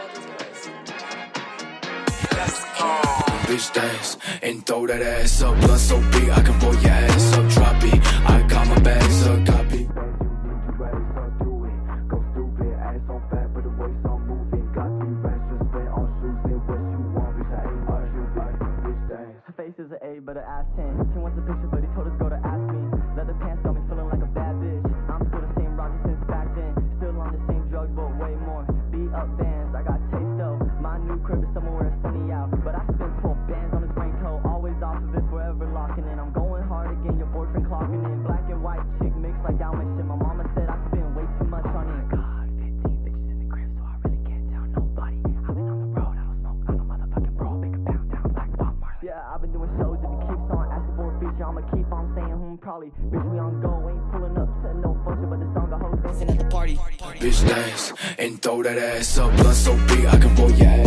Bitch dance and throw that ass up, blood so big I can roll your ass up. Drop it, I got my bags up, copy. Go stupid, ass on fat, but the waist on moving. Got 3 racks just spent on shoes and what you want, bitch. I ain't hard, you bitch dance. Her face is an 8, but her ass 10. He wants a picture, but he told his girl to ask me. Leather pants got me feeling like a bad bitch. I'm still the same rocket since back then. Still on the same drugs, but way more. Beat up bands, I got taste though. My new crib is somewhere sunny out, but I spent 12 bands on his raincoat. Always off of it, forever locking in. I'm going hard again, your boyfriend clocking in. Black and white chick mixed like Dalmatian. My mama said I spend way too much on it. God, 15 bitches in the crib, so I really can't tell nobody. I've been on the road, I don't smoke, I'm a motherfucking bro. Pick a pound down like Bob Marley. Yeah, I've been doing shows. If he keeps on asking for a feature, I'ma keep on saying probably. Bitch, we on go, ain't pulling up to no function, but the song I host dancing at the party. Bitch dance and throw that ass up, blood so big I can roll your ass.